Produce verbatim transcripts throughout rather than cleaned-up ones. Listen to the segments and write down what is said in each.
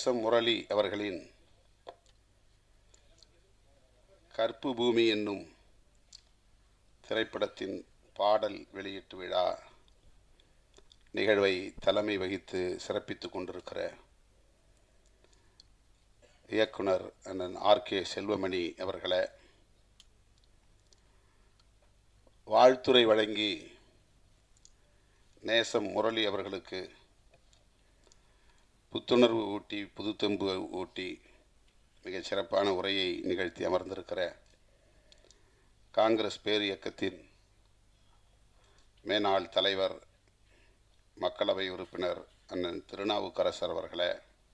நேசம் முரளி அவர்களின் கற்பு பூமி என்னும் திரைப்படத்தின் பாடல் வெளியீட்டு விழா நிகழ்வை தலைமை வகித்து சிறப்பித்துக் கொண்டிருக்கிற இயக்குனர் அண்ணன் ஆர் கே செல்வமணி அவர்களே, வாழ்த்துரை வழங்கி நேசம் முரளி அவர்களுக்கு புத்துணர்வு ஊட்டி புதுத்தெம்பு ஊட்டி மிகச் சிறப்பான உரையை நிகழ்த்தி அமர்ந்திருக்கிற காங்கிரஸ் பேர் இயக்கத்தின் மேனாள் தலைவர் மக்களவை உறுப்பினர் அண்ணன் திருநாவுக்கரசர் அவர்களே,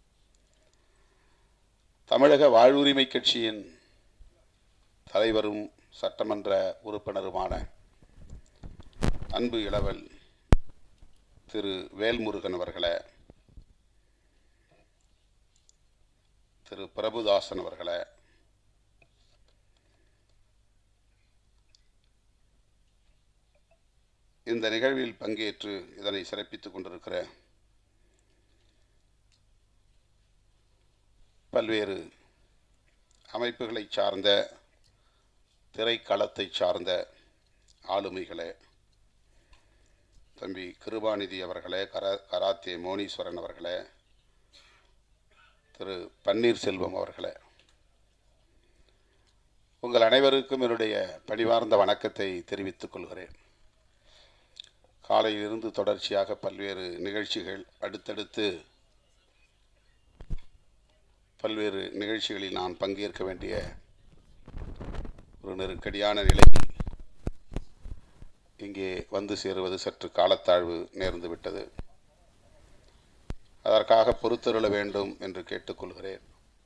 தமிழக வாழ்வுரிமை கட்சியின் தலைவரும் சட்டமன்ற உறுப்பினருமான அன்பு இளவல் திரு வேல்முருகன் அவர்களே, திரு பிரபுதாசன் அவர்களே, இந்த நிகழ்வில் பங்கேற்று இதனை சிறப்பித்துக் கொண்டிருக்கிற பல்வேறு அமைப்புகளை சார்ந்த திரைக்களத்தை சார்ந்த ஆளுமைகளே, தம்பி கிருபாநிதி அவர்களே, கரா கராத்தே மோனீஸ்வரன் அவர்களே, திரு பன்னீர்செல்வம் அவர்களே, உங்கள் அனைவருக்கும் என்னுடைய பணிவார்ந்த வணக்கத்தை தெரிவித்துக் கொள்கிறேன். காலையிலிருந்து தொடர்ச்சியாக பல்வேறு நிகழ்ச்சிகள் அடுத்தடுத்து பல்வேறு நிகழ்ச்சிகளில் நான் பங்கேற்க வேண்டிய ஒரு நெருக்கடியான நிலையில் இங்கே வந்து சேருவது சற்று காலத்தாழ்வு நேர்ந்துவிட்டது. அதற்காக பொறுத்தருள வேண்டும் என்று கேட்டுக்கொள்கிறேன்.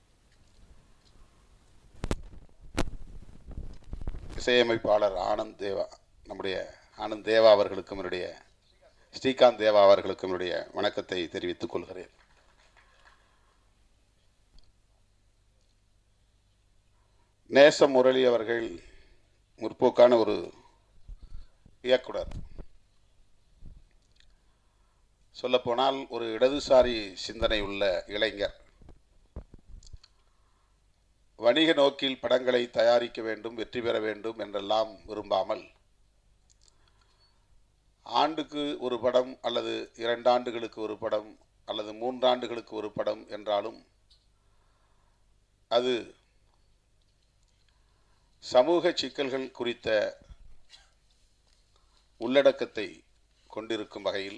இசையமைப்பாளர் ஆனந்த் தேவா, நம்முடைய ஆனந்த் தேவா அவர்களுக்கும் என்னுடைய ஸ்ரீகாந்த் தேவா அவர்களுக்கும் என்னுடைய வணக்கத்தை தெரிவித்துக் கொள்கிறேன். நேசம் முரளி அவர்கள் முற்போக்கான ஒரு இயக்குனர். சொல்லப்போனால் ஒரு இடதுசாரி சிந்தனை உள்ள இளைஞர். வணிக நோக்கில் படங்களை தயாரிக்க வேண்டும், வெற்றி பெற வேண்டும் என்றெல்லாம் விரும்பாமல், ஆண்டுக்கு ஒரு படம் அல்லது இரண்டு ஆண்டுகளுக்கு ஒரு படம் அல்லது மூன்றாண்டுகளுக்கு ஒரு படம் என்றாலும் அது சமூக சிக்கல்கள் குறித்த உள்ளடக்கத்தை கொண்டிருக்கும் வகையில்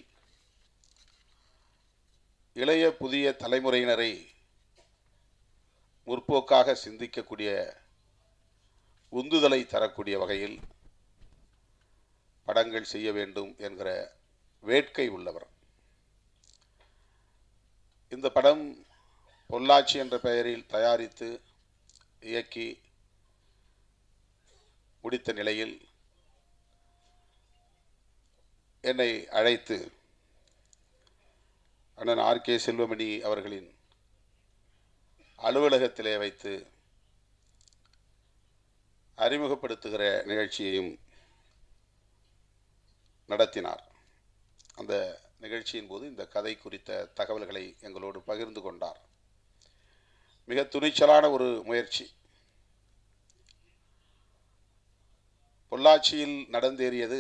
இளைய புதிய தலைமுறையினரை முற்போக்காக சிந்திக்கக்கூடிய உந்துதலை தரக்கூடிய வகையில் படங்கள் செய்ய வேண்டும் என்கிற வேட்கை உள்ளவர். இந்த படம் பொள்ளாச்சி என்ற பெயரில் தயாரித்து இயக்கி முடித்த நிலையில் என்னை அழைத்து அண்ணன் ஆர் கே செல்வமணி அவர்களின் அலுவலகத்திலே வைத்து அறிமுகப்படுத்துகிற நிகழ்ச்சியையும் நடத்தினார். அந்த நிகழ்ச்சியின் போது இந்த கதை குறித்த தகவல்களை எங்களோடு பகிர்ந்து கொண்டார். மிக துணிச்சலான ஒரு முயற்சி. பொள்ளாச்சியில் நடந்தேறியது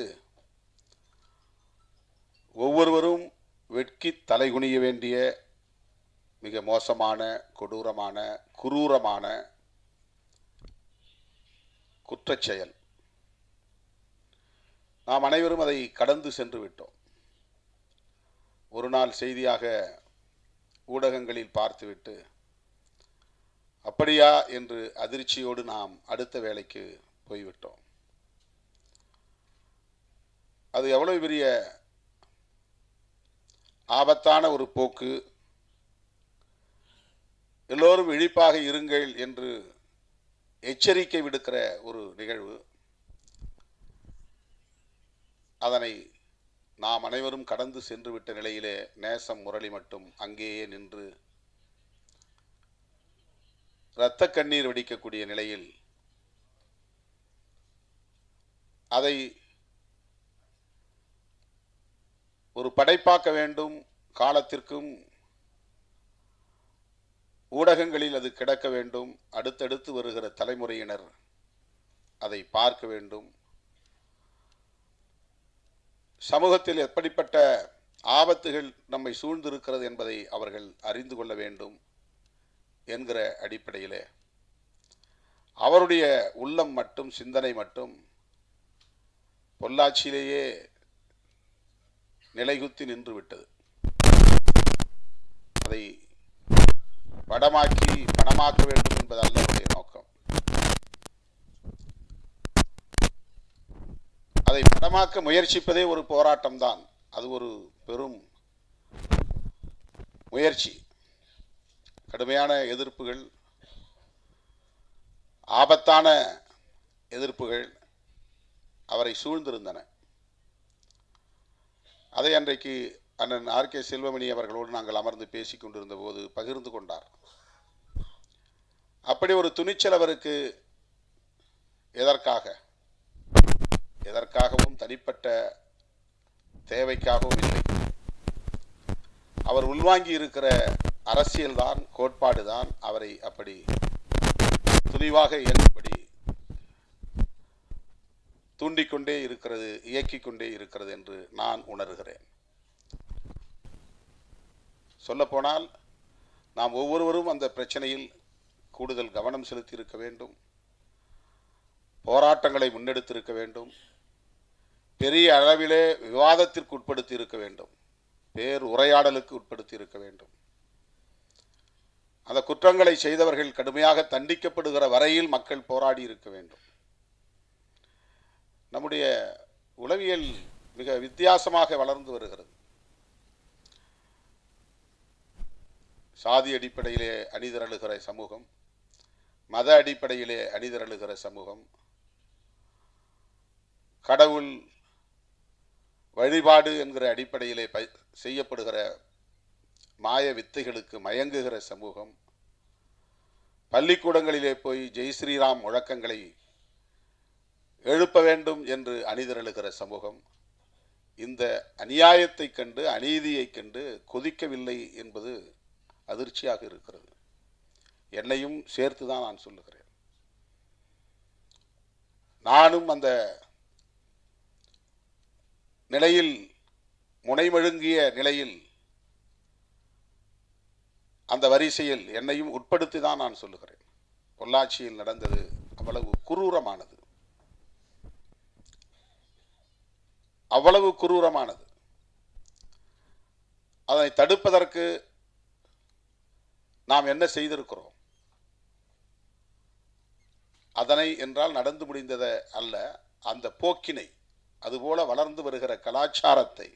ஒவ்வொருவரும் வெட்கி தலைகுனிய வேண்டிய மிக மோசமான, கொடூரமான, குரூரமான குற்றச்செயல். நாம் அனைவரும் அதை கடந்து சென்று விட்டோம். ஒரு நாள் செய்தியாக ஊடகங்களில் பார்த்துவிட்டு அப்படியா என்று அதிர்ச்சியோடு நாம் அடுத்த வேலைக்கு போய்விட்டோம். அது எவ்வளவு பெரிய ஆபத்தான ஒரு போக்கு. எல்லோரும் விழிப்பாக இருங்கள் என்று எச்சரிக்கை விடுக்கிற ஒரு நிகழ்வு. அதனை நாம் அனைவரும் கடந்து சென்று விட்ட நிலையிலே நேசம் முரளி மட்டும் அங்கேயே நின்று இரத்த கண்ணீர் வடிக்கக்கூடிய நிலையில் அதை ஒரு படைப்பாக்க வேண்டும், காலத்திற்கும் ஊடகங்களில் அது கிடக்க வேண்டும். அடுத்தடுத்து வருகிற தலைமுறையினர் அதை பார்க்க வேண்டும். சமூகத்தில் எப்படிப்பட்ட ஆபத்துகள் நம்மை சூழ்ந்திருக்கிறது என்பதை அவர்கள் அறிந்து கொள்ள வேண்டும் என்கிற அடிப்படையிலே அவருடைய உள்ளம் மட்டும் சிந்தனை மட்டும் பொள்ளாச்சியிலேயே நிலைகுத்தி நின்று விட்டது. அதை படமாக்கி பணமாக்க வேண்டும் என்பதல்ல அவருடைய நோக்கம். அதை படமாக்க முயற்சிப்பதே ஒரு போராட்டம் தான். அது ஒரு பெரும் முயற்சி. கடுமையான எதிர்ப்புகள், ஆபத்தான எதிர்ப்புகள் அவரை சூழ்ந்திருந்தன. அதை அன்றைக்கு அண்ணன் ஆர் கே செல்வமணி அவர்களோடு நாங்கள் அமர்ந்து பேசிக் கொண்டிருந்த போது பகிர்ந்து கொண்டார். அப்படி ஒரு துணிச்சல் அவருக்கு எதற்காக எதற்காகவும் தனிப்பட்ட தேவைக்காகவும் இல்லை. அவர் உள்வாங்கி இருக்கிற அரசியல்தான், கோட்பாடுதான் அவரை அப்படி துணிவாக இயங்கும்படி தூண்டிக்கொண்டே இருக்கிறது, இயக்கிக் கொண்டே இருக்கிறது என்று நான் உணர்கிறேன். சொல்லப்போனால் நாம் ஒவ்வொருவரும் அந்த பிரச்சனையில் கூடுதல் கவனம் செலுத்தி இருக்க வேண்டும். போராட்டங்களை முன்னெடுத்திருக்க வேண்டும். பெரிய அளவிலே விவாதத்திற்கு உட்படுத்தி இருக்க வேண்டும். பேர் உரையாடலுக்கு உட்படுத்தி இருக்க வேண்டும். அந்த குற்றங்களை செய்தவர்கள் கடுமையாக தண்டிக்கப்படுகிற வரையில் மக்கள் போராடி இருக்க வேண்டும். நம்முடைய உளவியல் மிக வித்தியாசமாக வளர்ந்து வருகிறது. சாதி அடிப்படையிலே அணிதிரளுகிற சமூகம், மத அடிப்படையிலே அணிதிரளுகிற சமூகம், கடவுள் வழிபாடு என்கிற அடிப்படையிலே செய்யப்படுகிற மாய வித்தைகளுக்கு மயங்குகிற சமூகம், பள்ளிக்கூடங்களிலே போய் ஜெய் ஸ்ரீராம் முழக்கங்களை எழுப்ப வேண்டும் என்று அணிதிரளுகிற சமூகம், இந்த அநியாயத்தை கண்டு அநீதியை கண்டு கொதிக்கவில்லை என்பது அதிர்ச்சியாக இருக்கிறது. என்னையும் சேர்த்துதான் நான் சொல்லுகிறேன். நானும் அந்த நிலையில், முனைமழுங்கிய நிலையில், அந்த வரிசையில் என்னையும் உட்படுத்தி தான் நான் சொல்லுகிறேன். பொள்ளாச்சியில் நடந்தது அவ்வளவு குரூரமானது, அவ்வளவு குரூரமானது. அதை தடுப்பதற்கு நாம் என்ன செய்திருக்கிறோம்? அதனை என்றால் நடந்து முடிந்ததை அல்ல, அந்த போக்கினை, அதுபோல வளர்ந்து வருகிற கலாச்சாரத்தை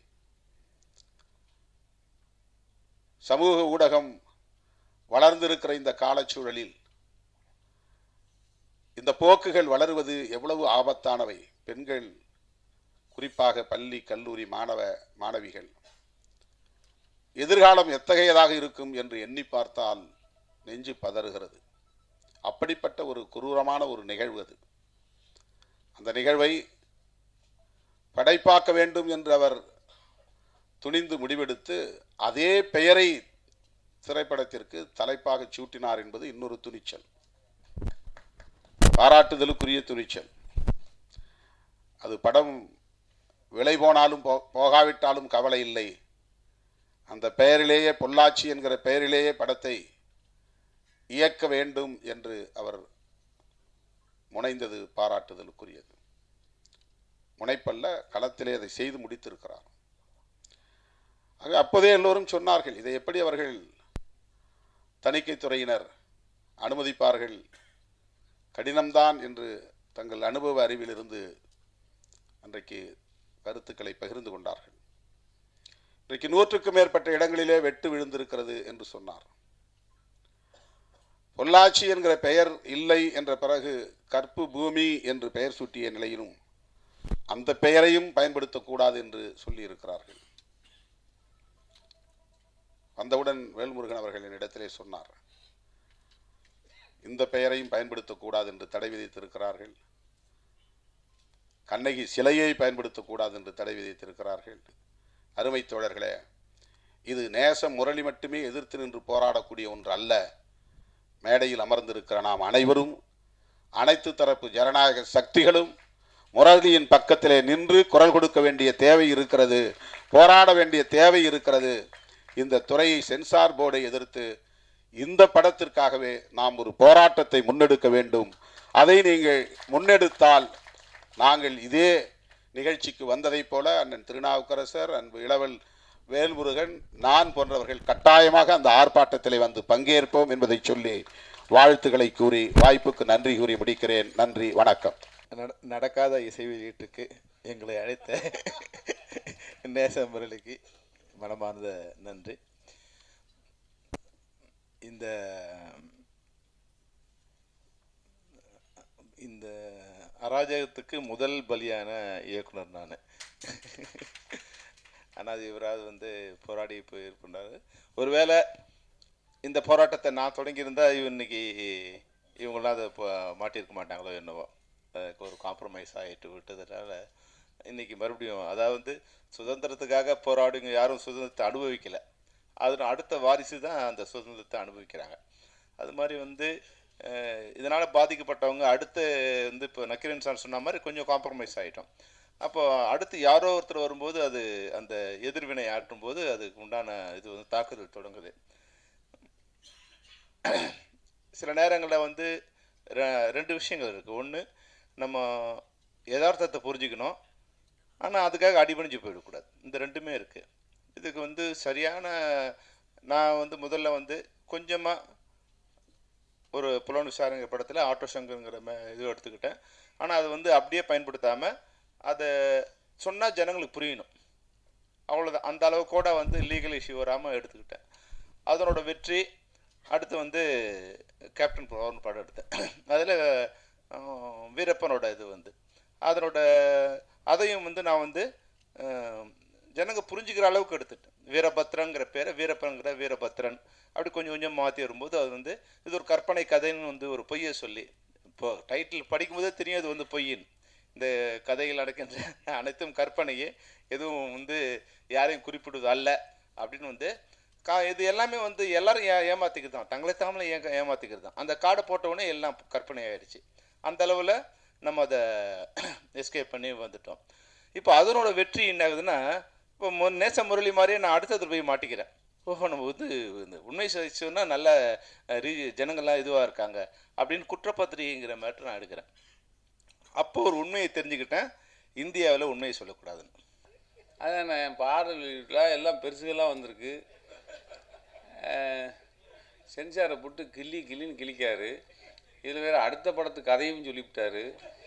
சமூக ஊடகம் வளர்ந்திருக்கிற இந்த காலச்சூழலில் இந்த போக்குகள் வளருவது எவ்வளவு ஆபத்தானவை. பெண்கள், குறிப்பாக பள்ளி கல்லூரி மாணவ மாணவிகள் எதிர்காலம் எத்தகையதாக இருக்கும் என்று எண்ணி பார்த்தால் நெஞ்சு பதறுகிறது. அப்படிப்பட்ட ஒரு குரூரமான ஒரு நிகழ்வு அது. அந்த நிகழ்வை படைப்பாக்க வேண்டும் என்று அவர் துணிந்து முடிவெடுத்து அதே பெயரை திரைப்படத்திற்கு தலைப்பாக சூட்டினார் என்பது இன்னொரு துணிச்சல், பாராட்டுதலுக்குரிய துணிச்சல். அது படம் விலை போனாலும் போகாவிட்டாலும் கவலை இல்லை, அந்த பெயரிலேயே, பொள்ளாச்சி என்கிற பெயரிலேயே படத்தை இயக்க வேண்டும் என்று அவர் முனைந்தது பாராட்டுதலுக்குரியது. முனைப்பல்ல, களத்திலே அதை செய்து முடித்திருக்கிறார். ஆக அப்போதே எல்லோரும் சொன்னார்கள், இதை எப்படி அவர்கள் தணிக்கைத்துறையினர் அனுமதிப்பார்கள், கடினம்தான் என்று தங்கள் அனுபவ அறிவிலிருந்து அன்றைக்கு கருத்துக்களை பகிர்ந்து கொண்டார்கள். இன்றைக்கு நூற்றுக்கும் மேற்பட்ட இடங்களிலே வெட்டு விழுந்திருக்கிறது என்று சொன்னார். பொள்ளாச்சி என்கிற பெயர் இல்லை என்ற பிறகு கற்பு பூமி என்று பெயர் சூட்டிய நிலையிலும் அந்த பெயரையும் பயன்படுத்தக்கூடாது என்று சொல்லி இருக்கிறார்கள். வந்தவுடன் வேல்முருகன் அவர்கள் என்னிடத்திலே சொன்னார், இந்த பெயரையும் பயன்படுத்தக்கூடாது என்று தடை விதித்திருக்கிறார்கள், கண்ணகி சிலையை பயன்படுத்தக்கூடாது என்று தடை விதித்திருக்கிறார்கள். அருமை தோழர்களே, இது நேச முரளி மட்டுமே எதிர்த்து நின்று போராடக்கூடிய ஒன்று அல்ல, மேடையில் அமர்ந்திருக்கிற நாம் அனைவரும், அனைத்து தரப்பு ஜனநாயக சக்திகளும் முரளியின் பக்கத்திலே நின்று குரல் கொடுக்க வேண்டிய தேவை இருக்கிறது, போராட வேண்டிய தேவை இருக்கிறது. இந்த துறையை சென்சார் போர்டை எதிர்த்து இந்த படத்திற்காகவே நாம் ஒரு போராட்டத்தை முன்னெடுக்க வேண்டும். அதை நீங்கள் முன்னெடுத்தால் நாங்கள் இதே நிகழ்ச்சிக்கு வந்ததைப் போல அண்ணன் திருநாவுக்கரசர், அன்பு இளவல் வேல்முருகன், நான் போன்றவர்கள் கட்டாயமாக அந்த ஆர்ப்பாட்டத்தில் வந்து பங்கேற்போம் என்பதை சொல்லி வாழ்த்துக்களை கூறி வாய்ப்புக்கு நன்றி கூறி முடிக்கிறேன். நன்றி, வணக்கம். நடக்காத இசை வெளியீட்டுக்கு எங்களை அழைத்த நேச முரளிக்கு மனமார்ந்த நன்றி. இந்த இந்த அராஜகத்துக்கு முதல் பலியான இயக்குனர் நான். ஆனால் இவராது வந்து போராடி போயிருக்கின்றார். ஒருவேளை இந்த போராட்டத்தை நான் தொடங்கியிருந்தால் இவ இன்னைக்கு இவங்களாம் அதை மாட்டியிருக்க மாட்டாங்களோ என்னவோ. அதுக்கு ஒரு காம்ப்ரமைஸ் ஆகிட்டு விட்டதுனால இன்றைக்கி மறுபடியும், அதாவது சுதந்திரத்துக்காக போராடுங்க யாரும் சுதந்திரத்தை அனுபவிக்கலை, அதன் அடுத்த வாரிசு தான் அந்த சுதந்திரத்தை அனுபவிக்கிறாங்க. அது மாதிரி வந்து இதனால் பாதிக்கப்பட்டவங்க அடுத்து வந்து இப்போ நக்கீரன் சார் சொன்ன மாதிரி கொஞ்சம் காம்ப்ரமைஸ் ஆகிட்டோம். அப்போ அடுத்து யாரோ ஒருத்தர் வரும்போது அது அந்த எதிர்வினை ஆற்றும் போது அதுக்கு உண்டான இது வந்து தாக்குதல் தொடங்குது. சில நேரங்களில் வந்து ரெண்டு விஷயங்கள் இருக்குது. ஒன்று, நம்ம யதார்த்தத்தை புரிஞ்சுக்கணும், ஆனால் அதுக்காக அடிபணிஞ்சு போயிடக்கூடாது. இந்த ரெண்டுமே இருக்குது. இதுக்கு வந்து சரியான, நான் வந்து முதல்ல வந்து கொஞ்சமாக ஒரு புலன் விசாரணைங்கிற படத்தில் ஆட்டோ சங்கருங்கிற இது எடுத்துக்கிட்டேன். ஆனால் அது வந்து அப்படியே பயன்படுத்தாமல் அதை சொன்னால் ஜனங்களுக்கு புரியணும், அவ்வளோதான். அந்த அளவு கூட வந்து லீகல் இஷ்யூ வராமல் எடுத்துக்கிட்டேன். அதனோட வெற்றி. அடுத்து வந்து கேப்டன் பவர்னு படம் எடுத்தேன். அதில் வீரப்பனோட இது வந்து அதனோட அதையும் வந்து நான் வந்து ஜனங்க புரிஞ்சுக்கிற அளவுக்கு எடுத்துட்டேன். வீரபத்ரங்கிற பேரை வீரப்பன்கிற வீரபத்ரன் அப்படி கொஞ்சம் கொஞ்சம் மாற்றி வரும்போது அது வந்து இது ஒரு கற்பனை கதைன்னு வந்து ஒரு பொய்யை சொல்லி, இப்போ டைட்டில் படிக்கும்போதே தெரியும் அது வந்து பொய்யின். இந்த கதைகள் நடக்கின்ற அனைத்தும் கற்பனையே, எதுவும் வந்து யாரையும் குறிப்பிடுவது அல்ல அப்படின்னு வந்து கா இது எல்லாமே வந்து எல்லோரும் ஏ ஏமாற்றிக்கிறது தான், தங்களை தாமலை ஏ ஏமாற்றிக்கிறது தான். அந்த கார்டை போட்டவுடனே எல்லாம் கற்பனை ஆகிடுச்சு. அந்த அளவில் நம்ம அதை எஸ்கேப் பண்ணி வந்துட்டோம். இப்போ அதனோட வெற்றி என்ன ஆகுதுன்னா, இப்போ நேச முரளி மாதிரியே நான் அடுத்தது போய் மாட்டிக்கிறேன். ஓஹோ, நம்ம வந்து இந்த உண்மை சொன்னா நல்ல ரீ ஜனங்கள்லாம் இதுவாக இருக்காங்க அப்படின்னு குற்றப்பத்திரிகைங்கிற மேட்ரு நான் எடுக்கிறேன். அப்போ ஒரு உண்மையை தெரிஞ்சுக்கிட்டேன், இந்தியாவில் உண்மையை சொல்லக்கூடாதுன்னு. அதான் என் பாடல்கள் எல்லாம் பெருசுகள்லாம் வந்திருக்கு. சென்சாரை போட்டு கிள்ளி கிள்ளின்னு கிழிக்காரு. இதில் வேறு அடுத்த படத்து கதையும் சொல்லிவிட்டார்.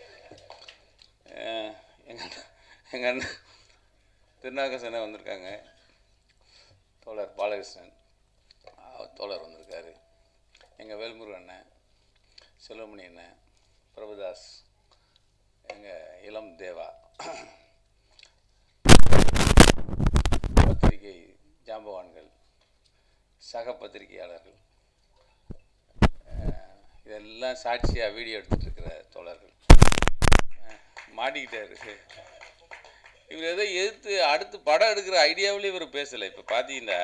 எங்கள் எங்கள் அண்ணன் திருநாகசனை வந்திருக்காங்க, தோழர் பாலகிருஷ்ணன் தோழர் வந்திருக்காரு, எங்கள் வேல்முருகன் அண்ணன், செல்வமணி அண்ணன், பிரபுதாஸ், எங்கள் இளம் தேவா, பத்திரிகை ஜாம்பவான்கள், சக பத்திரிகையாளர்கள், இதெல்லாம் சாட்சியாக வீடியோ எடுத்துகிட்ருக்கிற தோழர்கள். மாட்டிக்கிட்டாரு இவர். எதோ எதிர்த்து அடுத்து படம் எடுக்கிற ஐடியாவிலே இவர் பேசலை. இப்போ பார்த்தீங்கன்னா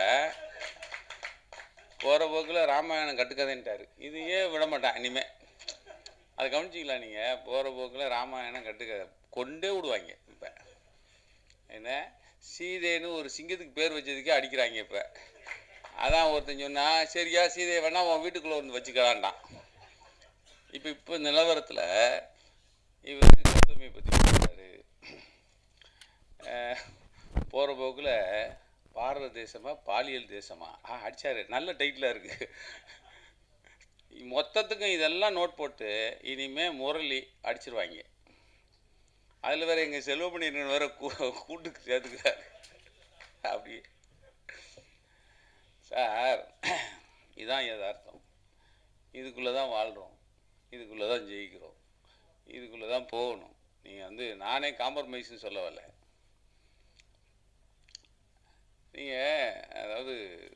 போகிற போக்கில் ராமாயணம் கட்டுக்கதைன்ட்டார். இது ஏன் விட மாட்டான் இனிமேல். அதை கவனிச்சிக்கலாம் நீங்கள். போகிற போக்கில் ராமாயணம் கட்டுக்கதை கொண்டே விடுவாங்க. இப்போ என்ன சீதைன்னு ஒரு சிங்கத்துக்கு பேர் வச்சதுக்கே அடிக்கிறாங்க. இப்போ அதான் ஒருத்தன் சொன்னால் சரியா சீதையை வேணால் உன் வீட்டுக்குள்ளே வந்து வச்சுக்கலான்டான். இப்போ இப்போ நிலவரத்தில் இவர் கௌதமியை பற்றி பேசுகிறாரு. போகிற போக்கில் பாரத தேசமா பாலியல் தேசமா ஆ அடித்தார். நல்ல டைட்டிலாக இருக்குது. மொத்தத்துக்கும் இதெல்லாம் நோட் போட்டு இனிமேல் முரளி அடிச்சிருவாங்க. அதில் வேறு எங்கள் செல்வமணி வேறு கூ கூட்டுக்கு சேர்த்துக்கிறாரு. அப்படி சார், இதுதான் யதார்த்தம். இதுக்குள்ளே தான் வாழ்கிறோம், இதுக்குள்ளே தான் ஜெயிக்கிறோம், இதுக்குள்ளே தான் போகணும். நீங்கள் வந்து நானே காம்ப்ரமைஸ்ன்னு சொல்ல வரல. நீங்கள் அதாவது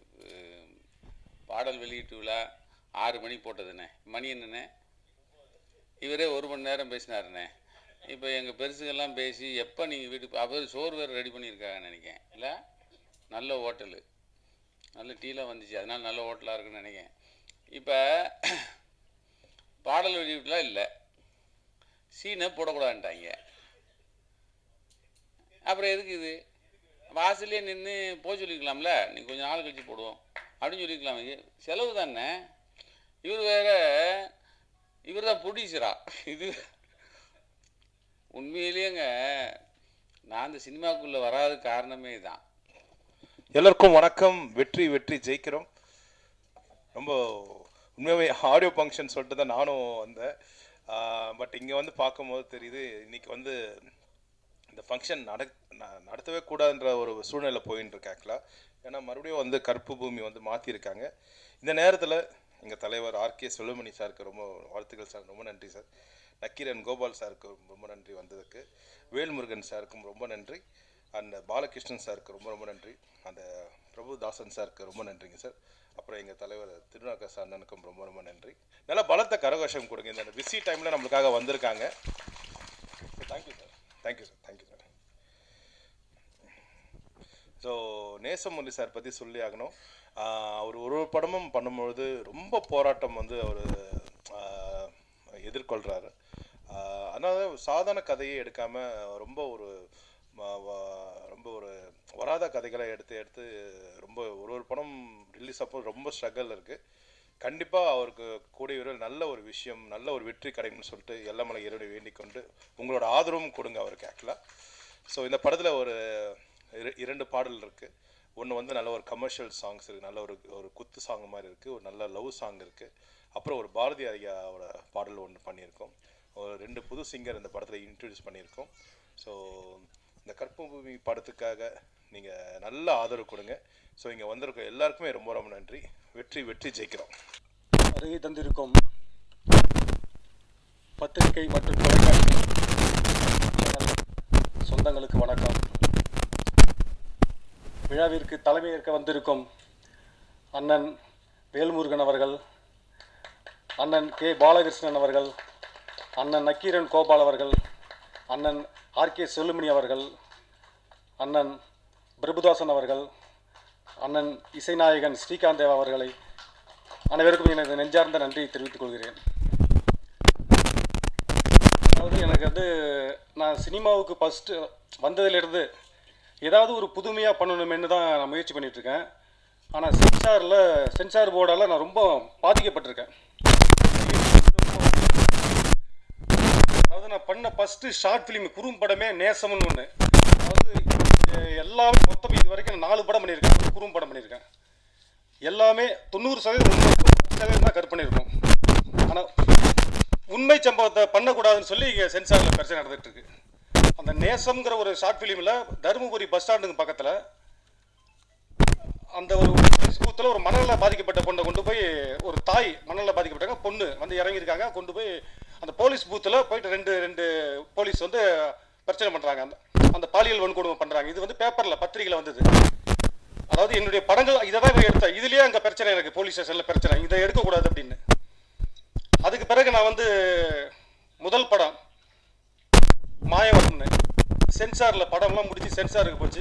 பாடல் வெளியீட்டு விழா ஆறு மணி போட்டதுண்ணே, மணி என்னண்ணே இவரே ஒரு மணி நேரம் பேசினாருண்ணே. இப்போ எங்கள் பெருசுகள்லாம் பேசி எப்போ நீங்கள் வீட்டுக்கு அவர் சோறு வேறு ரெடி பண்ணியிருக்காங்கன்னு நினைக்கிறேன். இல்லை, நல்ல ஹோட்டலு, நல்ல டீலாம் வந்துச்சு, அதனால் நல்ல ஹோட்டலாக இருக்குன்னு நினைக்கிறேன். இப்போ பாடல் வெளியீட்டுலாம் இல்லை, சீனை போடக்கூடாதுன்ட்டாங்க. அப்புறம் எதுக்கு இது? வாசல்லே நின்று போக சொல்லிக்கலாம்ல, நீங்கள் கொஞ்சம் நாள் கழிச்சு போடுவோம் அப்படின்னு சொல்லிக்கலாம். செலவு தானே. இவர் வேற, இவர் தான் ப்ரொடியூசரா? இது உண்மையிலேங்க நான் இந்த சினிமாக்குள்ளே வராத காரணமே தான். எல்லாருக்கும் வணக்கம். வெற்றி வெற்றி ஜெயிக்கிறோம். ரொம்ப உண்மையாகவே ஆடியோ ஃபங்க்ஷன் சொல்லிட்டு தான் நானும் வந்தேன். பட் இங்கே வந்து பார்க்கும்போது தெரியுது இன்றைக்கி வந்து இந்த ஃபங்க்ஷன் நட நடத்தவே கூடாதுன்ற ஒரு சூழ்நிலை போயின்னு இருக்கு ஆக்சுவலாக. ஏன்னா மறுபடியும் வந்து கருப்பு பூமி வந்து மாற்றிருக்காங்க. இந்த நேரத்தில் எங்கள் தலைவர் ஆர்கே செல்லுமணி சாருக்கு ரொம்ப வாழ்த்துக்கள் சார். ரொம்ப நன்றி சார். நக்கீரன் கோபால் சாருக்கு ரொம்ப நன்றி வந்ததுக்கு. வேல்முருகன் சாருக்கும் ரொம்ப நன்றி. அண்ட் பாலகிருஷ்ணன் சாருக்கு ரொம்ப ரொம்ப நன்றி. அந்த பிரபுதாசன் சாருக்கு ரொம்ப நன்றிங்க சார். அப்புறம் எங்கள் தலைவர் திருநாக்கர் அண்ணனுக்கும் ரொம்ப ரொம்ப நன்றி. நல்லா பலத்த கரகோஷம் கொடுங்க. இந்த பிஸி டைமில் நம்மளுக்காக வந்திருக்காங்க. Thank you sir. Thank you sir. Thank you sir. So Nesamurali sir பற்றி சொல்லி ஆகணும். அவர் ஒரு ஒரு படமும் பண்ணும்பொழுது ரொம்ப போராட்டம் வந்து அவர் எதிர்கொள்கிறாரு. அதனால் சாதாரண கதையை எடுக்காமல் ரொம்ப ஒரு ரொம்ப ஒரு வராத கதைகளை எடுத்து எடுத்து ரொம்ப ஒரு ஒரு படம் ரிலீஸ் அப்போ ரொம்ப ஸ்ட்ரகிள் இருக்குது. கண்டிப்பாக அவருக்கு கூடிய விரைவில் நல்ல ஒரு விஷயம், நல்ல ஒரு வெற்றி கிடைக்கும்னு சொல்லிட்டு எல்லமலை இறைவனை வேண்டிக் கொண்டு உங்களோட ஆதரவும் கொடுங்க அவருக்கு ஆக்சுவலாக. ஸோ இந்த படத்தில் ஒரு இரண்டு பாடல் இருக்குது. ஒன்று வந்து நல்ல ஒரு கமர்ஷியல் சாங்ஸ் இருக்குது, நல்ல ஒரு ஒரு குத்து சாங் மாதிரி இருக்குது, ஒரு நல்ல லவ் சாங் இருக்குது. அப்புறம் ஒரு பாரதி ஐயாவோட பாடல் ஒன்று பண்ணியிருக்கோம். ஒரு ரெண்டு புது சிங்கர் இந்த படத்தில் இன்ட்ரடியூஸ் பண்ணியிருக்கோம். ஸோ இந்த கற்பு பூமி படத்துக்காக நீங்கள் நல்ல ஆதரவு கொடுங்க. ஸோ இங்கே வந்திருக்க எல்லாருக்குமே ரொம்ப ரொம்ப நன்றி. வெற்றி வெற்றி ஜெயிக்கிறோம். வருகை தந்திருக்கும் பத்திரிகை மற்றும் தொலைக்காட்சி சொந்தங்களுக்கு வணக்கம். விழாவிற்கு தலைமையேற்க வந்திருக்கும் அண்ணன் வேல்முருகன் அவர்கள், அண்ணன் கே பாலகிருஷ்ணன் அவர்கள், அண்ணன் நக்கீரன் கோபால் அவர்கள், அண்ணன் ஆர்கே செல்லுமணி அவர்கள், அண்ணன் பிரபுதாசன் அவர்கள், அண்ணன் இசைநாயகன் ஸ்ரீகாந்த் தேவா அவர்களை அனைவருக்கும் எனது நெஞ்சார்ந்த நன்றி தெரிவித்துக் கொள்கிறேன். அதாவது எனக்கு வந்து நான் சினிமாவுக்கு ஃபஸ்ட்டு வந்ததிலிருந்து ஏதாவது ஒரு புதுமையாக பண்ணணுமென்னு தான் நான் முயற்சி பண்ணிகிட்ருக்கேன். ஆனால் சென்சாரில் சென்சார் போர்டால் நான் ரொம்ப பாதிக்கப்பட்டிருக்கேன். அதாவது நான் பண்ண ஃபஸ்ட்டு ஷார்ட் ஃபிலிம் குறும்படமே நேசம்னு ஒன்று. அதாவது எல்லாமே மொத்தம் இது வரைக்கும் நாலு படம் பண்ணியிருக்கேன், ஒரு குறும்படம் பண்ணியிருக்கேன். எல்லாமே தொண்ணூறு சதவீதம் பத்து சதவீதம் தான் கட் பண்ணியிருக்கோம். ஆனால் உண்மை சம்பவத்தை பண்ணக்கூடாதுன்னு சொல்லி இங்கே சென்சாரில் பிரச்சனை நடந்துகிட்ருக்கு. அந்த நேசம்ங்கிற ஒரு ஷார்ட் ஃபிலிமில் தருமபுரி பஸ் ஸ்டாண்டுக்கு பக்கத்தில் அந்த ஒரு பூத்தில் ஒரு மணலில் பாதிக்கப்பட்ட பொண்ணை கொண்டு போய் ஒரு தாய் மணலில் பாதிக்கப்பட்டாங்க, பொண்ணு வந்து இறங்கியிருக்காங்க. கொண்டு போய் அந்த போலீஸ் பூத்தில் போயிட்டு ரெண்டு ரெண்டு போலீஸ் வந்து பிரச்சனை பண்ணுறாங்க. அந்த அந்த பாலியல் வன்கொடுமை பண்ணுறாங்க. இது வந்து பேப்பரில் பத்திரிகையில் வந்தது. அதாவது என்னுடைய படங்கள் இதை தான் எடுத்தேன். இதுலேயே அங்கே பிரச்சனை, எனக்கு போலீஸ் ஸ்டேஷனில் பிரச்சனை, இதை எடுக்கக்கூடாது அப்படின்னு. அதுக்கு பிறகு நான் வந்து முதல் படம் மாயவரம்னு சென்சாரில் படம்லாம் முடிச்சு சென்சாருக்கு போச்சு.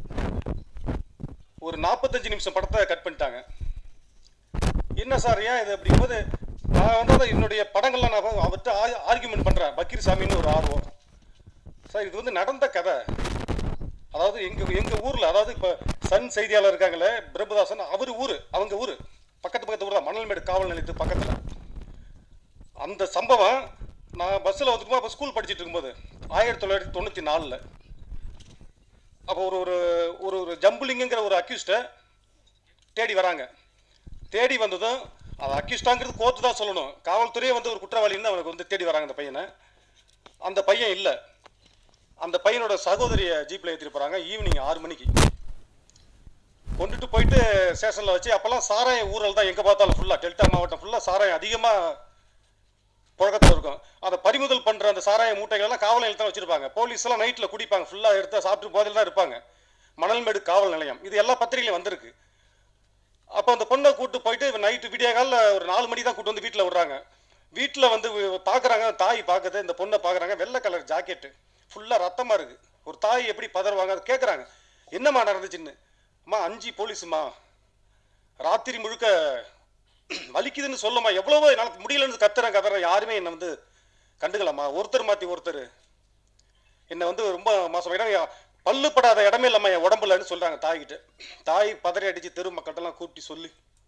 ஒரு நாற்பத்தஞ்சு நிமிஷம் படத்தை கட் பண்ணிட்டாங்க. என்ன சார் ஏன் இது அப்படிங்கும்போது நான் வந்து என்னுடைய படங்கள்லாம் நான் அவர்கிட்ட ஆர்கியூமெண்ட் பண்ணுறேன். பக்கீர் சாமின்னு ஒரு ஆர்வம் சார், இது வந்து நடந்த கதை. அதாவது எங்கள் எங்கள் ஊரில், அதாவது இப்போ சன் செய்தியாளர் இருக்காங்களே பிரபுதாசன், அவர் ஊர், அவங்க ஊர் பக்கத்து பக்கத்து ஊர் தான், மணல்மேடு காவல் நிலையத்து பக்கத்தில். அந்த சம்பவம் நான் பஸ்ஸில் வந்துக்குமா அப்போ ஸ்கூல் படிச்சுட்டு இருக்கும்போது ஆயிரத்தி தொள்ளாயிரத்தி தொண்ணூற்றி நாலில் அப்போ ஒரு ஒரு ஒரு ஒரு ஜம்புலிங்கிற ஒரு அக்யூஸ்ட்டை தேடி வராங்க. தேடி வந்ததும் அது அக்யூஸ்டாங்கிறது கோர்ட்டு தான் சொல்லணும். காவல்துறையே வந்து ஒரு குற்றவாளின்னு அவனுக்கு வந்து தேடி வராங்க அந்த பையனை. அந்த பையன் இல்லை. அந்த பையனோட சகோதரியை ஜீப்பில் ஏற்றிட்டு போகிறாங்க. ஈவினிங் ஆறு மணிக்கு கொண்டுட்டு போயிட்டு ஸ்டேஷனில் வச்சு, அப்போல்லாம் சாராயம் ஊழல் தான் எங்கே பார்த்தாலும், ஃபுல்லாக டெல்டா மாவட்டம் ஃபுல்லாக சாராயம் அதிகமாக புழக்கத்தில் இருக்கும். அதை பறிமுதல் பண்ணுற அந்த சாராய மூட்டைகள்லாம் காவல் நிலையத்தில் வச்சுருப்பாங்க. போலீஸ்லாம் நைட்டில் குடிப்பாங்க, ஃபுல்லாக எடுத்து சாப்பிட்டு போதில் தான் இருப்பாங்க. மணல்மேடு காவல் நிலையம் இது எல்லா பத்திரிகையிலும் வந்திருக்கு. அப்போ அந்த பொண்ணை கூப்பிட்டு போயிட்டு நைட்டு விடிய காலில் ஒரு நாலு மணி தான் கூப்பிட்டு வந்து வீட்டில் விடுறாங்க. வீட்டில் வந்து பார்க்குறாங்க, தாய் பார்க்குது, இந்த பொண்ணை பார்க்குறாங்க. வெள்ளை கலர் ஜாக்கெட்டு, ஃபுல்லாக ரத்தமாக இருக்குது. ஒரு தாய் எப்படி பதறுவாங்க? அதை கேட்குறாங்க, என்னம்மா நடந்துச்சுன்னு. அம்மா அஞ்சு போலீஸுமா ராத்திரி முழுக்க வலிக்குதுன்னு சொல்லுமா, எவ்வளவோ என்னால் முடியலன்னு கத்துறேன் கத்துறேன், யாருமே என்னை வந்து கண்டுக்கலாமா? ஒருத்தர் மாற்றி ஒருத்தர் என்னை வந்து ரொம்ப மோசம். ஏன்னா பல்லு படாத இடமே இல்லாமல் என் உடம்புலன்னு சொல்கிறாங்க தாய்கிட்ட. தாய் பதறி அடித்து தெரு மக்கள்கிட்டலாம் கூப்பிட்டு சொல்லி,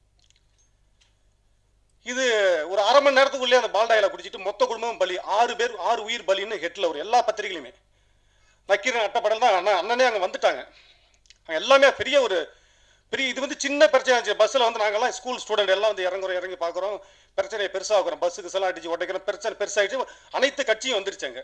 இது ஒரு அரை மணி நேரத்துக்குள்ளே அந்த பால்டாயில குடிச்சிட்டு மொத்த குடும்பமும் பலி. ஆறு பேர் ஆறு உயிர் பலின்னு ஹெட்டில் ஒரு எல்லா பத்திரிகையிலுமே நக்கீரன் அட்டப்படல் தான் அண்ணா அண்ணனே அங்கே வந்துட்டாங்க. அங்கே எல்லாமே பெரிய ஒரு பெரிய இது வந்து சின்ன பிரச்சனை இருந்துச்சு. பஸ்ஸில் வந்து நாங்கள்லாம் ஸ்கூல் ஸ்டூடெண்ட் எல்லாம் வந்து இறங்குறோம், இறங்கி பார்க்குறோம், பிரச்சனையை பெருசாகிறோம், பஸ்ஸுக்கு செல்லாம் அடிச்சு உடைக்கிறோம், பிரச்சனை பெருசாகிடுச்சு. அனைத்து கட்சியும் வந்துருச்சாங்க.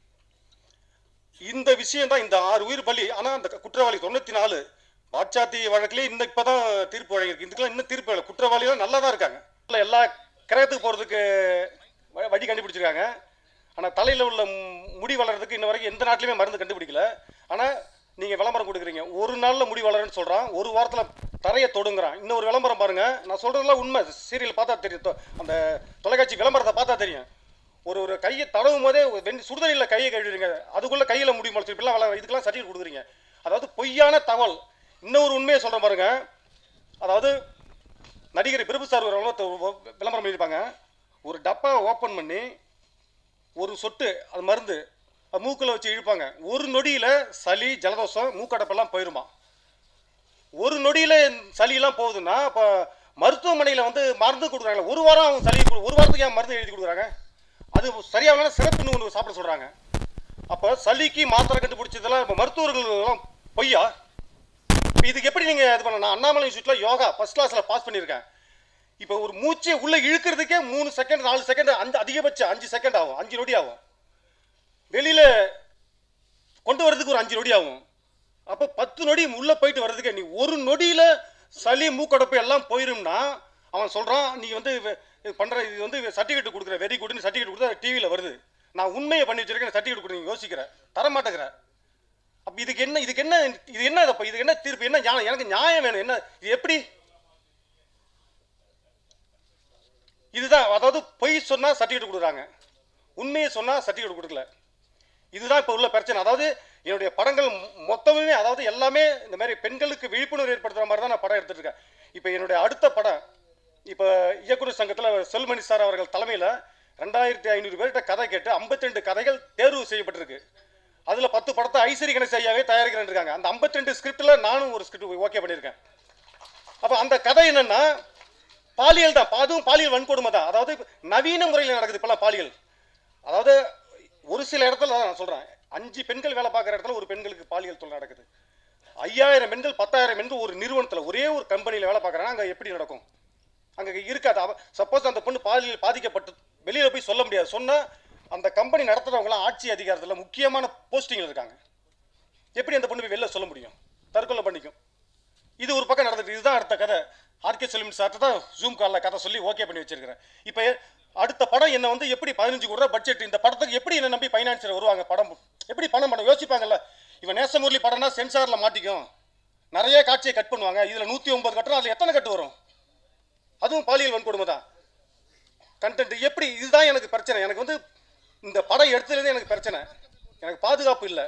இந்த விஷயம் தான் இந்த ஆறு உயிர் பலி. ஆனால் அந்த குற்றவாளி தொண்ணூற்றி நாலு பாட்சாத்தி வழக்கிலே இந்த இப்போ தான் தீர்ப்பு வழங்கியிருக்கு. இதுக்கெல்லாம் இன்னும் தீர்ப்பு இல்லை. குற்றவாளிலாம் நல்லா தான் இருக்காங்க. எல்லா கிரகத்துக்கு போகிறதுக்கு வழி கண்டுபிடிச்சிருக்காங்க. ஆனால் தலையில் உள்ள முடி வளர்றதுக்கு இன்ன வரைக்கும் எந்த நாட்டிலையுமே மருந்து கண்டுபிடிக்கல. ஆனால் நீங்கள் விளம்பரம் கொடுக்குறீங்க, ஒரு நாளில் முடி வளருன்னு சொல்கிறான், ஒரு வாரத்தில் தரையை தொடுங்கிறான். இன்னொரு விளம்பரம் பாருங்கள், நான் சொல்கிறதுலாம் உண்மை. சீரியல் பார்த்தா தெரியும், அந்த தொலைக்காட்சி விளம்பரத்தை பார்த்தா தெரியும். ஒரு ஒரு கையை தடவும் போதே வெண் சுடுதலில் கையை கழுவிடுங்க, அதுக்குள்ளே கையில் முடி முளைச்சி இப்படிலாம் வளர, இதுக்கெல்லாம் சர்டிஃபிகேட் கொடுக்குறீங்க. அதாவது பொய்யான தகவல். இன்னொரு உண்மையை சொல்கிறேன் பாருங்க. அதாவது நடிகர் பிரபு சார் ஒரு விளம்பரம் பண்ணியிருப்பாங்க. ஒரு டப்பாவை ஓப்பன் பண்ணி ஒரு சொட்டு அது மருந்து மூக்கில் வச்சு இழுப்பாங்க. ஒரு நொடியில் சளி ஜலதோஷம் மூக்கடப்பெல்லாம் போயிடுமா. ஒரு நொடியில் சளியெல்லாம் போகுதுன்னா இப்போ மருத்துவமனையில் வந்து மருந்து கொடுக்குறாங்க. ஒரு வாரம் அவங்க சளி ஒரு வாரத்துக்கு ஏன் மருந்து எழுதி கொடுக்குறாங்க? அது சரியான சிறப்புன்னு ஒன்று சாப்பிட சொல்கிறாங்க. அப்போ சளிக்கு மாத்திரை கண்டுபிடிச்சதெல்லாம் இப்போ மருத்துவர்கள்லாம் பொய்யா? இப்போ இதுக்கு எப்படி நீங்கள் இது பண்ண? நான் அண்ணாமலை இன்ஸ்டியூட்டில் யோகா ஃபஸ்ட் கிளாஸில் பாஸ் பண்ணியிருக்கேன். இப்போ ஒரு மூச்சை உள்ளே இழுக்கிறதுக்கே மூணு செகண்ட் நாலு செகண்ட் அஞ்சு அதிகபட்சம் அஞ்சு செகண்ட் ஆகும், அஞ்சு நொடி ஆகும். வெளியில் கொண்டு வர்றதுக்கு ஒரு அஞ்சு நொடி ஆகும். அப்போ பத்து நொடி உள்ளே போயிட்டு வர்றதுக்கு நீ ஒரு நொடியில் சளி மூக்கடப்பு எல்லாம் போயிரும்னா அவன் சொல்கிறான் நீ வந்து பண்ணுற இது வந்து சர்டிஃபிகேட் கொடுக்குற வெரி குட்னு சர்டிஃபிகேட் கொடுத்தா டிவியில் வருது. நான் உண்மையை பண்ணி வச்சிருக்கேன், சர்டிஃபிகேட் கொடுங்க யோசிக்கிறேன், தர மாட்டேங்கிற. அப்போ இதுக்கு என்ன இதுக்கு என்ன இது என்ன அப்போ இதுக்கு என்ன தீர்ப்பு? என்ன நியாயம்? எனக்கு நியாயம் வேணும். என்ன இது எப்படி? இதுதான், அதாவது பொய் சொன்னால் சர்டிஃபிகேட் கொடுக்குறாங்க, உண்மையை சொன்னால் சர்டிஃபிகேட் கொடுக்கல. இதுதான் இப்போ உள்ள பிரச்சனை. அதாவது என்னுடைய படங்கள் மொத்தமுமே, அதாவது எல்லாமே இந்த மாதிரி பெண்களுக்கு விழிப்புணர்வு ஏற்படுத்துகிற மாதிரி தான் நான் படம் எடுத்துகிட்டு இருக்கேன். இப்போ என்னுடைய அடுத்த படம் இப்போ இயக்குநர் சங்கத்தில் செல்மணி சார் அவர்கள் தலைமையில் ரெண்டாயிரத்தி ஐநூறு பேர்கிட்ட கதை கேட்டு ஐம்பத்தி ரெண்டு கதைகள் தேர்வு செய்யப்பட்டிருக்கு. அதில் பத்து படத்தை ஐஸ்வரி கணேஷ் ஐயாவே தயாரிக்கிறேன்னு இருக்காங்க. அந்த ஐம்பத்தி ரெண்டு ஸ்கிரிப்டில் நானும் ஒரு ஸ்கிரிப்ட் ஓகே பண்ணியிருக்கேன். அப்போ அந்த கதை என்னென்னா பாலியல் தான், அதுவும் பாலியல் வன்கொடுமை தான். அதாவது நவீன முறையில் நடக்குது இப்போலாம் பாலியல். அதாவது ஒரு சில இடத்துல நான் சொல்கிறேன், அஞ்சு பெண்கள் வேலை பார்க்குற இடத்துல ஒரு பெண்களுக்கு பாலியல் தொல்லை நடக்குது. ஐயாயிரம் பெண்கள் பத்தாயிரம் பெண்கள் ஒரு நிறுவனத்தில் ஒரே ஒரு கம்பெனியில் வேலை பார்க்குறாங்க. அங்கே எப்படி நடக்கும்? அங்கே இருக்காது. சப்போஸ் அந்த பொண்ணு பாலியல் பாதிக்கப்பட்டு வெளியில் போய் சொல்ல முடியாது. சொன்னால் அந்த கம்பெனி நடத்துகிறவங்களாம் ஆட்சி அதிகாரத்தில் முக்கியமான போஸ்டிங்கில் இருக்காங்க. எப்படி அந்த பொண்ணு போய் வெளில சொல்ல முடியும்? தற்கொலை பண்ணிக்கும். இது ஒரு பக்கம் நடந்துட்டு. இதுதான் அடுத்த கதை. ஆர்கே செல்வன் சார்ட்ட தான் ஜூம் காலில் கதை சொல்லி ஓகே பண்ணி வச்சிருக்கிறேன். இப்போ அடுத்த படம் என்ன வந்து எப்படி பதினஞ்சு கோடி ரூபா பட்ஜெட், இந்த படத்துக்கு எப்படி என்ன நம்பி ஃபைனான்சியர் வருவாங்க? படம் எப்படி பணம் பண்ண யோசிப்பாங்கல்ல. இவன் நேசமுரளி படம்னா சென்சாரில் மாட்டிக்கும், நிறைய காட்சியை கட் பண்ணுவாங்க. இதில் நூற்றி ஒன்பது கட்டுறோம், அதில் எத்தனை கட்டு வரும்? அதுவும் பாலியல் வன்கொடுமை தான். கண்டென்ட் எப்படி? இதுதான் எனக்கு பிரச்சனை. எனக்கு வந்து இந்த படம் எடுத்துலேருந்து எனக்கு பிரச்சனை. எனக்கு பாதுகாப்பு இல்லை.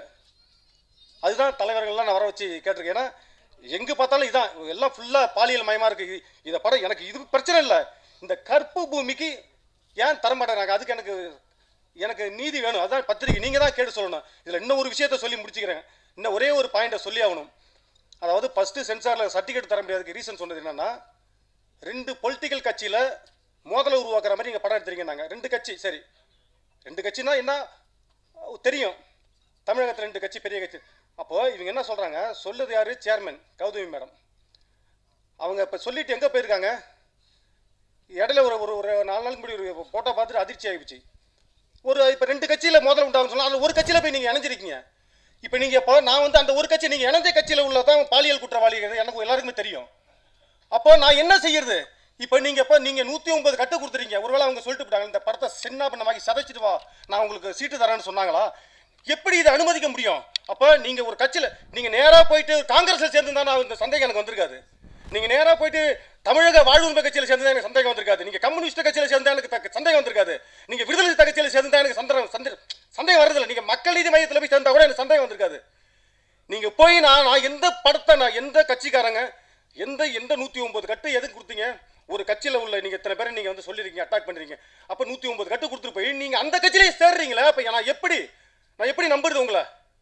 அதுதான் தலைவர்கள்லாம் நான் வர வச்சு கேட்டிருக்கேன். ஏன்னா எங்கே பார்த்தாலும் இதான் எல்லாம் ஃபுல்லாக பாலியல் மயமாக இருக்குது. இதை படம் எனக்கு இது பிரச்சனை இல்லை. இந்த கற்பு பூமிக்கு ஏன் தரமாட்டேறாங்க? அதுக்கு எனக்கு எனக்கு நீதி வேணும். அதுதான் பத்திரிக்கை நீங்கள் தான் கேட்டு சொல்லணும். இதில் இன்னும் ஒரு விஷயத்த சொல்லி முடிச்சுக்கிறேன். இன்னும் ஒரே ஒரு பாயிண்ட்டை சொல்லி ஆகணும். அதாவது ஃபஸ்ட்டு சென்சாரில் சர்டிஃபிகேட் தர முடியாதுக்கு ரீசன் சொன்னது என்னென்னா, ரெண்டு பொலிட்டிக்கல் கட்சியில் மோதலை உருவாக்குற மாதிரி நீங்கள் படம் எடுத்துறீங்க. ரெண்டு கட்சி, சரி ரெண்டு கட்சினா என்ன தெரியும், தமிழகத்தில் ரெண்டு கட்சி பெரிய கட்சி. அப்போது இவங்க என்ன சொல்கிறாங்க, சொல்லுது யார்? Chairman Gautami madam. அவங்க இப்போ சொல்லிட்டு எங்கே போயிருக்காங்க? இடையில ஒரு ஒரு ஒரு நாலு நாளுக்கு முன்னாடி ஒரு ஃபோட்டோ பார்த்துட்டு அதிர்ச்சி ஆகிடுச்சு. ஒரு இப்போ ரெண்டு கட்சியில் மோதல் உண்டாகுன்னு சொன்னால் அதில் ஒரு கட்சியில் போய் நீங்கள் இணைஞ்சிருக்கீங்க. இப்போ நீங்கள் இப்போ நான் வந்து அந்த ஒரு கட்சி நீங்கள் இணைஞ்ச கட்சியில் உள்ளதான் பாலியல் குற்றவாளிகள் எனக்கு எல்லாருக்குமே தெரியும். அப்போ நான் என்ன செய்யறது? இப்போ நீங்கள் இப்போ நீங்கள் நூற்றி ஒன்பது கட்டு கொடுத்துறீங்க. ஒருவேளை அவங்க சொல்லிட்டு போட்டாங்க இந்த படத்தை சின்ன பண்ணமாக்கி சதைச்சிட்டு வா, நான் உங்களுக்கு சீட்டு தரேன்னு சொன்னாங்களா? எப்படி இதை அனுமதிக்க முடியும்? அப்போ நீங்கள் ஒரு கட்சியில் நீங்கள் நேராக போயிட்டு காங்கிரஸில் சேர்ந்துருந்தா நான் இந்த சந்தேகம் எனக்கு வந்திருக்காது. நீங்கள் நேராக போயிட்டு தமிழக வாழ்வுரிமை கட்சியில் சேர்ந்தா எனக்கு சந்தேகம் வந்திருக்காது. நீங்கள் கம்யூனிஸ்ட் கட்சியில் சேர்ந்தா எனக்கு சந்தேகம் வந்திருக்காது. நீங்கள் விடுதலை கட்சியில் சேர்ந்தா எனக்கு சந்தேகம் சந்தேகம் சந்தேகம் வரதில்லை. நீங்கள் மக்கள் நீதி மையத்தில் போய் சேர்ந்தா கூட எனக்கு சந்தேகம் வந்திருக்காது. நீங்கள் போய் நான் நான் எந்த படத்தை நான் எந்த கட்சிக்காரங்க எந்த எந்த நூற்றி ஒன்பது கட்டு எதுக்கு கொடுத்தீங்க? ஒரு கட்சியில் உள்ள நீங்கள் இத்தனை பேரை நீங்கள் வந்து சொல்லியிருக்கீங்க, அட்டாக் பண்ணுறீங்க. அப்போ நூற்றி ஒன்பது கட்டு கொடுத்துட்டு போய் நீங்கள் அந்த கட்சியிலே சேர்றீங்களே, அப்போ நான் எப்படி நான் எப்படி நம்புறது உங்களை?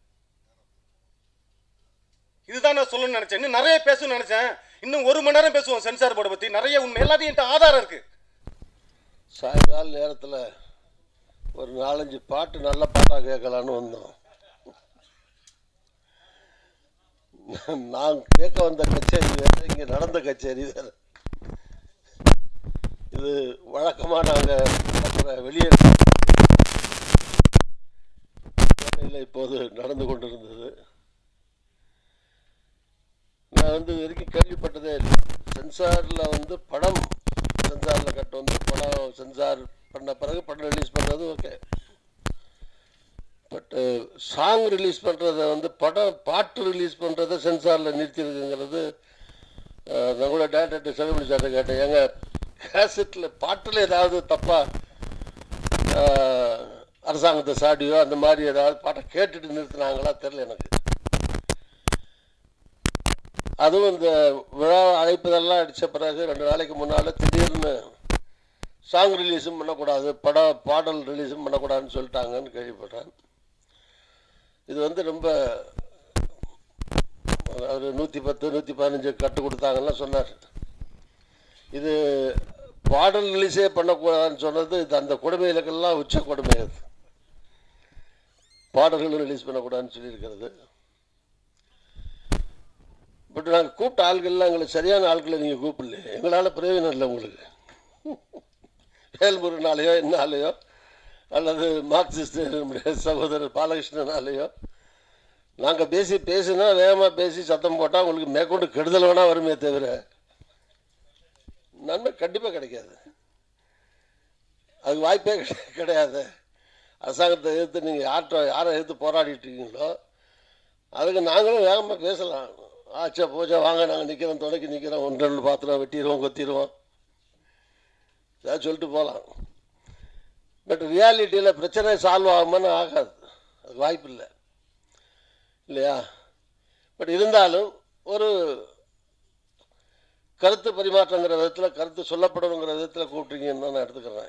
இதுதான் நான் சொல்லணும்னு நினச்சேன். இன்னும் நிறைய பேசணும்னு நினச்சேன். இன்னும் ஒரு மணி நேரம் பேசுவோம் சென்சார் போர்டை பற்றி. நிறைய உண்மை எல்லாத்தையும் என்கிட்ட ஆதாரம் இருக்குது. சாயங்கால நேரத்தில் ஒரு நாலஞ்சு பாட்டு நல்ல பாட்டாக கேட்கலான்னு வந்தோம். நான் கேட்க வந்த கச்சேரி வேறு, இங்கே நடந்த கச்சேரி வேறு. இது வழக்கமாக நாங்கள் நடக்கிற வெளியே இப்போது நடந்து கொண்டிருந்தது. நான் வந்து இது வரைக்கும் கேள்விப்பட்டதே இல்லை. சென்சாரில் வந்து படம் சென்சாரில் கட்ட வந்து படம் சென்சார் பண்ண பிறகு படம் ரிலீஸ் பண்ணுறது ஓகே. பட்டு சாங் ரிலீஸ் பண்ணுறத வந்து படம் பாட்டு ரிலீஸ் பண்ணுறத சென்சாரில் நிறுத்திருக்குங்கிறது நான் கூட டேரக்டர் செல்வமணி சார்ட்ட கேட்டேன். ஏங்க கேசட்டில் பாட்டில் ஏதாவது தப்பாக அரசாங்கத்தை சாடியோ அந்த மாதிரி ஏதாவது பாட்டை கேட்டுட்டு நிறுத்தினாங்களா தெரில எனக்கு. அதுவும் இந்த விழா அழைப்பதெல்லாம் அடித்த பிறகு ரெண்டு நாளைக்கு முன்னால் திடீர்னு சாங் ரிலீஸும் பண்ணக்கூடாது, படம் பாடல் ரிலீஸும் பண்ணக்கூடாதுன்னு சொல்லிட்டாங்கன்னு கேள்விப்பட்டேன். இது வந்து ரொம்ப ஒரு நூற்றி பத்து நூற்றி பதினஞ்சு கட்டு கொடுத்தாங்கலாம் சொன்னார். இது பாடல் ரிலீஸே பண்ணக்கூடாதுன்னு சொன்னது இது அந்த கொடுமைகளுக்கெல்லாம் உச்ச கொடுமை. அது பாடல்களும் ரிலீஸ் பண்ணக்கூடாதுன்னு சொல்லியிருக்கிறது. பட் நாங்கள் கூப்பிட்ட ஆள்கள்லாம் எங்களுக்கு சரியான ஆட்களை நீங்கள் கூப்பிடல. எங்களால் பிரயோஜனம் இல்லை உங்களுக்கு. வேல்முருகனாலேயோ என்னாலேயோ அல்லது மார்க்சிஸ்ட் நம்முடைய சகோதரர் பாலகிருஷ்ணனாலேயோ நாங்கள் பேசி பேசினா வேகமாக பேசி சத்தம் போட்டால் உங்களுக்கு மேற்கொண்டு கெடுதல் வேணால் வருமே தவிர நன்மை கண்டிப்பாக கிடைக்காது. அதுக்கு வாய்ப்பே கிடையாது. அரசாங்கத்தை எதிர்த்து நீங்கள் யார்கிட்ட யாரை எதிர்த்து போராடிட்டு இருக்கீங்களோ அதுக்கு நாங்களும் வேகமாக பேசலாம். ஆச்சா போச்சா வாங்க நாங்கள் நிற்கிறோம், தொடக்கி நிற்கிறோம், ஒன்று ரெண்டு பாத்திரம் வெட்டிடுவோம் கொத்திடுவோம் ஏதாவது சொல்லிட்டு போகலாம். பட் ரியாலிட்டியில் பிரச்சனை சால்வ் ஆகுமான்னு ஆகாது, அது வாய்ப்பு இல்லை இல்லையா. பட் இருந்தாலும் ஒரு கருத்து பரிமாற்றங்கிற விதத்தில் கருத்து சொல்லப்படணுங்கிற விதத்தில் கூப்பிட்றீங்கன்னு தான் நான் எடுத்துக்கிறேன்.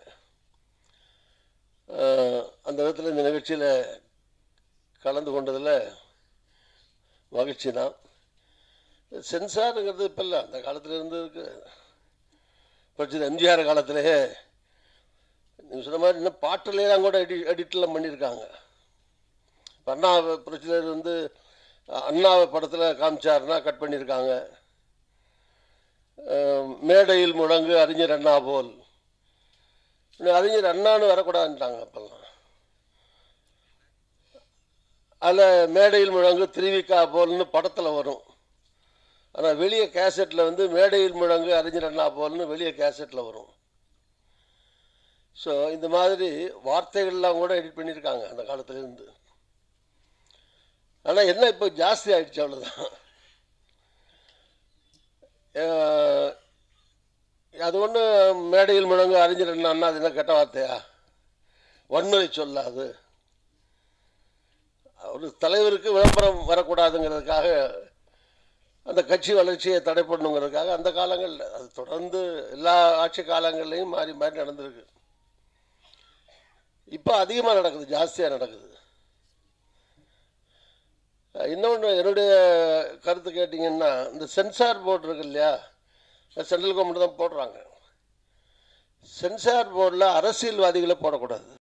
அந்த விதத்தில் இந்த நிகழ்ச்சியில் கலந்து கொண்டதில் மகிழ்ச்சி தான். சென்சாருங்கிறது இப்போ இல்லை, அந்த காலத்தில் இருந்து இருக்கு. படிச்சது எம்ஜிஆர் காலத்திலேயே நீங்கள் சொன்ன மாதிரி இன்னும் பாட்டுலாம் கூட எடி எடிட்லாம் பண்ணியிருக்காங்க. அண்ணா பிரச்சனையில் வந்து அண்ணாவை படத்தில் காமிச்சாருன்னா கட் பண்ணியிருக்காங்க. மேடையில் முழங்கு அறிஞர் அண்ணா போல், அறிஞர் அண்ணான்னு வரக்கூடாதுன்ட்டாங்க அப்பெல்லாம். அதில் மேடையில் முழங்கு திருவிக்கா போல்னு படத்தில் வரும். ஆனால் வெளியே கேசட்டில் வந்து மேடையில் முழங்கு அறிஞர் அண்ணா போல்னு வெளியே கேசட்டில் வரும். ஸோ இந்த மாதிரி வார்த்தைகள்லாம் கூட எடிட் பண்ணியிருக்காங்க அந்த காலத்துலேருந்து. ஆனால் என்ன இப்போ ஜாஸ்தி ஆகிடுச்சு, அவ்வளோதான். அது ஒன்று மேடையில் முழங்கு அறிஞர் அண்ணா அது என்ன கெட்ட வார்த்தையா, வன்முறை சொல்லாது. ஒரு தலைவருக்கு விளம்பரம் வரக்கூடாதுங்கிறதுக்காக அந்த கட்சி வளர்ச்சியை தடை பண்ணணுங்கிறதுக்காக அந்த காலங்களில் அது தொடர்ந்து எல்லா ஆட்சி காலங்கள்லையும் மாறி மாறி நடந்திருக்கு. இப்போ அதிகமாக நடக்குது, ஜாஸ்தியாக நடக்குது. இன்னொன்று என்னுடைய கருத்து கேட்டிங்கன்னா, இந்த சென்சார் போர்டு இருக்கு இல்லையா, சென்ட்ரல் கவர்மெண்ட் தான் போடுறாங்க. சென்சார் போர்டில் அரசியல்வாதிகளை போடக்கூடாது.